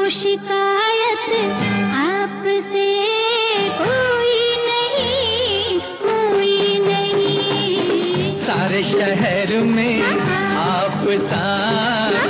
शिकायत आपसे कोई नहीं, कोई नहीं। सारे शहर में आप सा